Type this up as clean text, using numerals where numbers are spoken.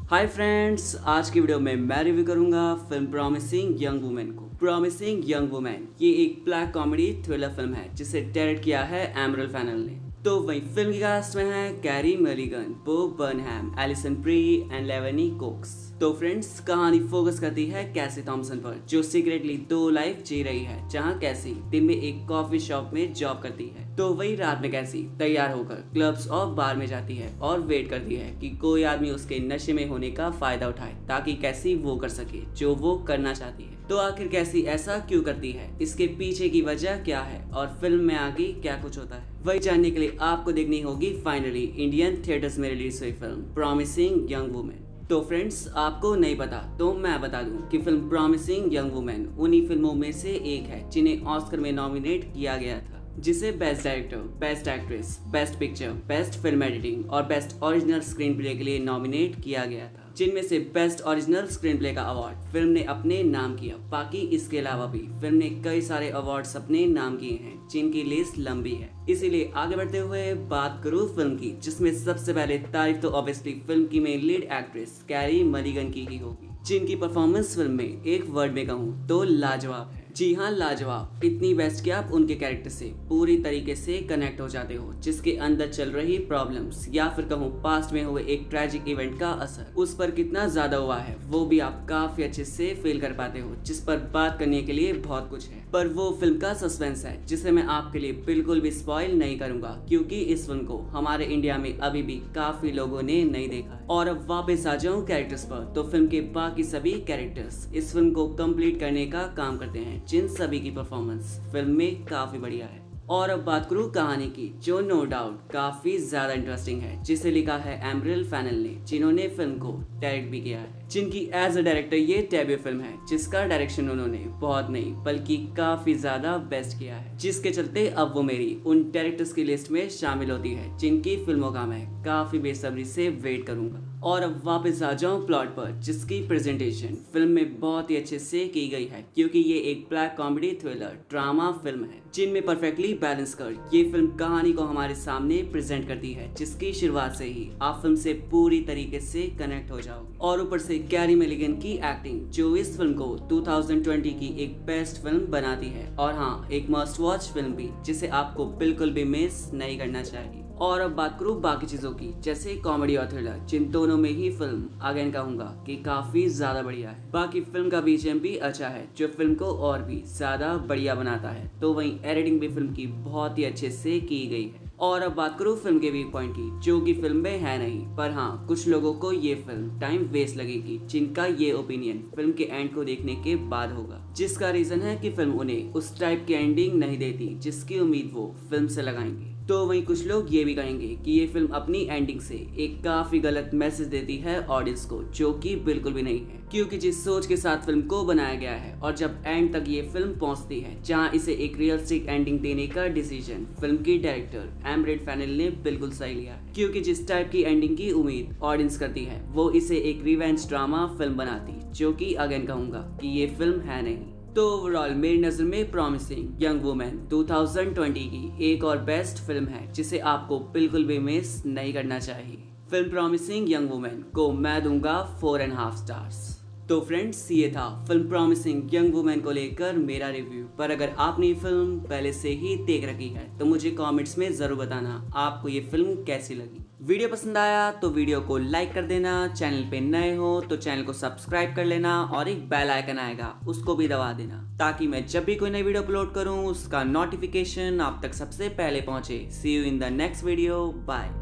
Hi friends, आज की video में मैं रिव्यू करूंगा फिल्म प्रॉमिसिंग यंग वुमेन को। प्रॉमिसिंग यंग वुमेन ये एक ब्लैक कॉमेडी थ्रिलर फिल्म है जिसे डायरेक्ट किया है एमरल फैनल ने। तो वही फिल्म की कास्ट में है Carey Mulligan, Bo Burnham, Alison Brie and Laverne Cox. तो फ्रेंड्स, कहानी फोकस करती है कैसी थॉमसन पर, जो सीक्रेटली दो लाइफ जी रही है। जहां कैसी दिन में एक कॉफी शॉप में जॉब करती है, तो वही रात में कैसी तैयार होकर क्लब्स और बार में जाती है और वेट करती है कि कोई आदमी उसके नशे में होने का फायदा उठाए ताकि कैसी वो कर सके जो वो करना चाहती है। तो आखिर कैसी ऐसा क्यों करती है, इसके पीछे की वजह क्या है और फिल्म में आगे क्या कुछ होता है, वही जानने के लिए आपको देखनी होगी फाइनली इंडियन थिएटर्स में रिलीज हुई फिल्म प्रॉमिसिंग यंग वुमेन। तो फ्रेंड्स, आपको नहीं पता तो मैं बता दूं कि फिल्म प्रॉमिसिंग यंग वुमेन उन्हीं फिल्मों में से एक है जिन्हें ऑस्कर में नॉमिनेट किया गया था, जिसे best director, best actress, best picture, best film editing और बेस्ट ओरिजिनल स्क्रीन प्ले के लिए नॉमिनेट किया गया था। जिनमें से बेस्ट ओरिजिनल स्क्रीन प्ले का अवार्ड फिल्म ने अपने नाम किया। बाकी इसके अलावा भी फिल्म ने कई सारे अवार्ड्स अपने नाम किए हैं जिनकी लिस्ट लंबी है। इसीलिए आगे बढ़ते हुए बात करूं फिल्म की, जिसमें सबसे पहले तारीफ तो ऑब्वियसली फिल्म की main lead actress Carey Mulligan की ही होगी, जिनकी परफॉर्मेंस फिल्म में एक वर्ड में कहूँ तो लाजवाब है। जी हाँ, लाजवाब। इतनी बेस्ट कि आप उनके कैरेक्टर से पूरी तरीके से कनेक्ट हो जाते हो, जिसके अंदर चल रही प्रॉब्लम्स या फिर कहूँ पास्ट में हुए एक ट्रैजिक इवेंट का असर उस पर कितना ज्यादा हुआ है वो भी आप काफी अच्छे से फील कर पाते हो, जिस पर बात करने के लिए बहुत कुछ है। पर वो फिल्म का सस्पेंस है जिसे मैं आपके लिए बिल्कुल भी स्पॉइल नहीं करूंगा, क्योंकि इस फिल्म को हमारे इंडिया में अभी भी काफी लोगों ने नहीं देखा है। और अब वापस आ जाऊं कैरेक्टर्स पर, तो फिल्म के बाकी सभी कैरेक्टर्स इस फिल्म को कंप्लीट करने का काम करते हैं, जिन सभी की परफॉर्मेंस फिल्म में काफी बढ़िया है। और अब बात करूं कहानी की, जो नो डाउट काफी ज्यादा इंटरेस्टिंग है, जिसे लिखा है एमरल फैनल ने, जिन्होंने फिल्म को डायरेक्ट भी किया है, जिनकी एज अ डायरेक्टर ये डेब्यू फिल्म है, जिसका डायरेक्शन उन्होंने बहुत नहीं बल्कि काफी ज्यादा बेस्ट किया है, जिसके चलते अब वो मेरी उन डायरेक्टर्स की लिस्ट में शामिल होती है जिनकी फिल्मों का मैं काफी बेसब्री से वेट करूंगा। और अब वापस आ जाऊं प्लॉट पर, जिसकी प्रेजेंटेशन फिल्म में बहुत ही अच्छे से की गई है, क्योंकि ये एक black comedy thriller drama film है जिनमें परफेक्टली बैलेंस कर ये फिल्म कहानी को हमारे सामने प्रेजेंट करती है, जिसकी शुरुआत से ही आप फिल्म से पूरी तरीके से कनेक्ट हो जाओगे। और ऊपर से कैरी मलिगन की एक्टिंग, जो इस फिल्म को 2020 की एक बेस्ट फिल्म बनाती है, और हाँ, एक मस्ट वॉच फिल्म भी, जिसे आपको बिल्कुल भी मिस नहीं करना चाहिए। और अब बात करूँ बाकी चीजों की, जैसे कॉमेडी और थ्रिलर, जिन दोनों में ही फिल्म अगेन कहूंगा कि काफी ज्यादा बढ़िया है। बाकी फिल्म का बीजीएम भी अच्छा है, जो फिल्म को और भी ज्यादा बढ़िया बनाता है। तो वहीं एडिटिंग भी फिल्म की बहुत ही अच्छे से की गई है। और अब बात करूँ फिल्म के वीक पॉइंट की, जो कि फिल्म में है नहीं, पर हाँ कुछ लोगों को ये फिल्म टाइम वेस्ट लगेगी, जिनका ये ओपिनियन फिल्म के एंड को देखने के बाद होगा। जिसका रीजन है कि फिल्म उन्हें उस टाइप की एंडिंग नहीं देती जिसकी उम्मीद वो फिल्म से लगाएंगे। तो वहीं कुछ लोग ये भी कहेंगे कि ये फिल्म अपनी एंडिंग से एक काफी गलत मैसेज देती है ऑडियंस को, जो कि बिल्कुल भी नहीं है, क्योंकि जिस सोच के साथ फिल्म को बनाया गया है और जब एंड तक ये फिल्म पहुंचती है, जहां इसे एक रियलिस्टिक एंडिंग देने का डिसीजन फिल्म की डायरेक्टर एमरल फैनल ने बिल्कुल सही लिया है। क्योंकि जिस टाइप की एंडिंग की उम्मीद ऑडियंस करती है, वो इसे एक रिवेंज ड्रामा फिल्म बनाती, जो कि अगेन कहूंगा कि ये फिल्म है नहीं। तो ओवरऑल मेरी नजर में प्रॉमिसिंग यंग वुमेन 2020 की एक और बेस्ट फिल्म है, जिसे आपको बिल्कुल भी मिस नहीं करना चाहिए। फिल्म प्रॉमिसिंग यंग वुमेन को मैं दूंगा 4.5 स्टार्स। तो फ्रेंड्स, ये था फिल्म प्रॉमिसिंग यंग वुमेन को लेकर मेरा रिव्यू। पर अगर आपने ये फिल्म पहले से ही देख रखी है तो मुझे कमेंट्स में जरूर बताना आपको ये फिल्म कैसी लगी। वीडियो पसंद आया तो वीडियो को लाइक कर देना, चैनल पे नए हो तो चैनल को सब्सक्राइब कर लेना, और एक बेल आइकन आएगा उसको भी दबा देना, ताकि मैं जब भी कोई नई वीडियो अपलोड करूँ उसका नोटिफिकेशन आप तक सबसे पहले पहुंचे। See you in the next video, bye.